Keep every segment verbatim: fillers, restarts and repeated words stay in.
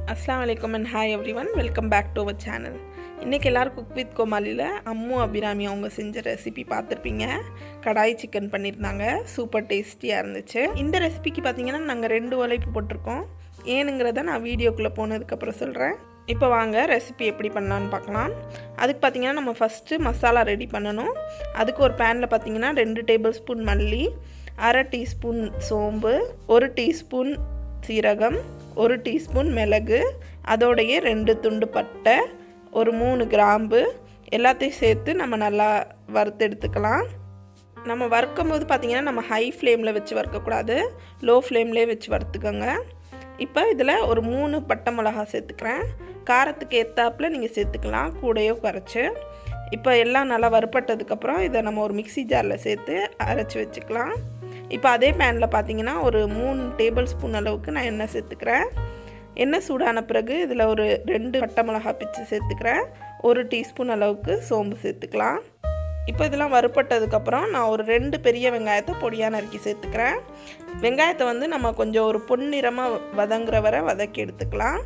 Assalamualaikum and hi everyone, welcome back to our channel. இன்னைக்கு எல்லாரும் cook with கோமாலில அம்மு அபிராமி அவங்க செஞ்ச ரெசிபி பார்த்திருப்பீங்க. கடாய் சிக்கன் பண்ணிருந்தாங்க. சூப்பர் டேஸ்டியா இருந்துச்சு. இந்த ரெசிபிக்கு பாத்தீங்கன்னா நாங்க ரெண்டு உலைப்பு போட்டுருக்கோம். ஏனுங்கறத நான் வீடியோக்குள்ள போனதுக்கு அப்புறம் சொல்றேன். இப்போ வாங்க ரெசிபி எப்படி பண்ணலாம்னு பார்க்கலாம். அதுக்கு பாத்தீங்கன்னா நம்ம ஃபர்ஸ்ட் மசாலா ரெடி பண்ணனும். அதுக்கு ஒரு panல பாத்தீங்கன்னா two டேபிள்ஸ்பூன் மல்லி, one டீஸ்பூன் சோம்பு, one டீஸ்பூன் சீரகம், one டீஸ்பூன் மிளகு, அதோடயே ரெண்டு துண்டு பட்டை, ஒரு மூணு கிராம்பு எல்லாத்தையும் சேர்த்து நம்ம நல்லா வறுத்து எடுத்துக்கலாம். நம்ம வறுக்கும்போது பாத்தீங்கன்னா நம்ம ஹை ஃப்ளேம்ல வச்சு வறுக்க கூடாது, லோ ஃப்ளேம்லயே வச்சு வறுத்துக்கங்க. இப்போ இதுல ஒரு மூணு பட்டை மிளகாய் சேர்த்துக்கிறேன். காரத்துக்கு ஏத்தாப்புல நீங்க சேர்த்துக்கலாம், கூடயோ குறைச்சு. இப்போ எல்லாம் நல்லா வறுபட்டதுக்கு அப்புறம் இத நம்ம ஒரு மிக்ஸி ஜார்ல சேர்த்து அரைச்சு வச்சுக்கலாம். இப்போ அதே panல பாத்தீங்கன்னா ஒரு மூணு டேபிள்ஸ்பூன் அளவுக்கு நான் எண்ணெய் சேர்த்துக்கிறேன். எண்ணெய் சூடான பிறகு இதுல ஒரு ரெண்டு பட்டை மிளகாய் பிச்சு சேர்த்துக்கிறேன். ஒரு டீஸ்பூன் அளவுக்கு சோம்பு சேர்த்துக்கலாம். இப்போ இதெல்லாம் வறுபட்டதுக்கு அப்புறம் நான் ஒரு ரெண்டு பெரிய வெங்காயத்தை பொடியா நறுக்கி சேர்த்துக்கிறேன். வெங்காயத்தை வந்து நம்ம கொஞ்சம் ஒரு பொன்னிறமா வதங்குற வரை வதக்கி எடுத்துக்கலாம்.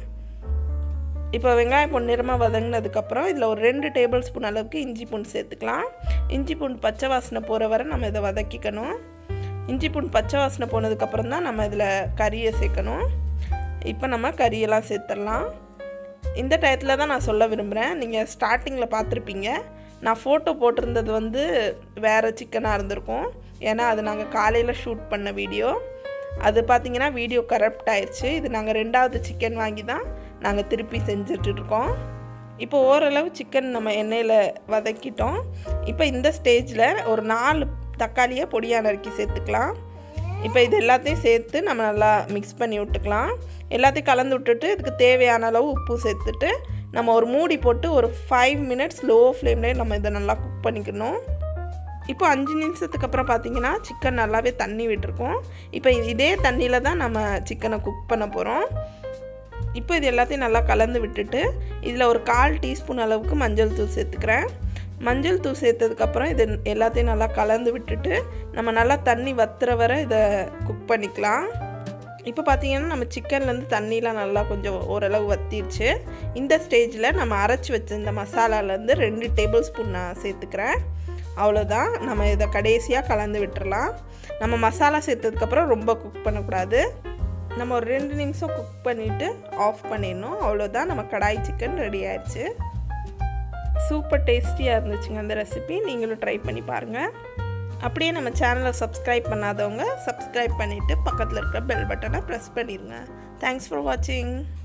இப்போ வெங்காயம் பொன்னிறமா வதங்கினதுக்கு அப்புறம் இதுல ஒரு ரெண்டு டேபிள்ஸ்பூன் அளவுக்கு இஞ்சி பூண்டு சேர்த்துக்கலாம். இஞ்சி பூண்டு பச்சை வாசனை போற வரை நம்ம இத வதக்கிக்கணும். இஞ்சி பூண்டு பச்சை வாசனை போனதுக்கு அப்புறம் தான் நம்ம இதுல கறியை சேர்க்கணும். இப்போ நம்ம கறியெல்லாம் சேர்த்தறலாம். இந்த டயத்துல தான் நான் சொல்ல விரும்புறேன், நீங்க ஸ்டார்டிங்ல பார்த்திருப்பீங்க, நான் போட்டோ போட்டிருந்தது வந்து வேற சிக்கனா இருந்திருக்கும். ஏன்னா அது நாங்க காலையில ஷூட் பண்ண வீடியோ. அது பாத்தீங்கன்னா வீடியோ கரப்ட் ஆயிருச்சு. இது நாங்க ரெண்டாவது சிக்கன் வாங்கி தான் நாங்க திருப்பி செஞ்சிட்டு இருக்கோம். இப்போ ஓரளவு சிக்கன் நம்ம எண்ணெயில வதக்கிட்டோம். இப்போ இந்த ஸ்டேஜ்ல ஒரு நாலு தக்காளியை பொடியா நறுக்கி சேர்த்துக்கலாம். இப்போ இது எல்லாத்தையும் சேர்த்து நம்ம நல்லா மிக்ஸ் பண்ணி விட்டுக்கலாம். எல்லாத்தையும் கலந்து விட்டுட்டு இதுக்கு தேவையான அளவு உப்பு சேர்த்துட்டு நம்ம ஒரு மூடி போட்டு ஒரு five மினிட்ஸ் லோ ஃப்ளேம்லயே நம்ம இத நல்லா குக் பண்ணிக்கணும். இப்போ அஞ்சு நிமிஷத்துக்கு அப்புறம் பாத்தீங்கன்னா சிக்கன் நல்லாவே தண்ணி விட்டுருக்கும். இப்போ இதே தண்ணில தான் நம்ம சிக்கனை குக் பண்ண போறோம். இப்போ இது எல்லாத்தையும் நல்லா கலந்து விட்டுட்டு இதுல ஒரு கால் டீஸ்பூன் அளவுக்கு மஞ்சள் தூள் சேர்த்துக்கிறேன். மஞ்சள் தூள் சேர்த்ததுக்கு அப்புறம் இது எல்லாத்தையும் நல்லா கலந்து விட்டுட்டு நம்ம நல்லா தண்ணி வத்துற வரை இத குக் பண்ணிக்கலாம். இப்போ பாத்தீங்கன்னா நம்ம சிக்கன்ல இருந்து தண்ணிலாம் நல்லா கொஞ்சம் ஓரளவு வத்திருச்சு. இந்த ஸ்டேஜ்ல நம்ம அரைச்சு வச்ச இந்த மசாலால இருந்து ரெண்டு டேபிள்ஸ்பூன் நான் சேர்த்துக்கிறேன். அவ்வளவுதான், நம்ம இத கடைசியா கலந்து விட்டுறலாம். நம்ம மசாலா சேர்த்ததுக்கு அப்புறம் ரொம்ப குக் பண்ண கூடாது. நம்ம ஒரு ரெண்டு நிமிஷம் குக் பண்ணிட்டு ஆஃப் பண்ணிடணும். அவ்வளவுதான், நம்ம கடாய் சிக்கன் ரெடி ஆயிடுச்சு. சூப்பர் டேஸ்டியா இருந்துச்சுங்க அந்த ரெசிபி. நீங்களும் ட்ரை பண்ணி பாருங்க. அப்படியே நம்ம சேனலை சப்ஸ்கிரைப் பண்ணாதவங்க சப்ஸ்கிரைப் பண்ணிட்டு பக்கத்துல இருக்கிற பெல் பட்டனை பிரஸ் பண்ணிருங்க. Thanks for watching.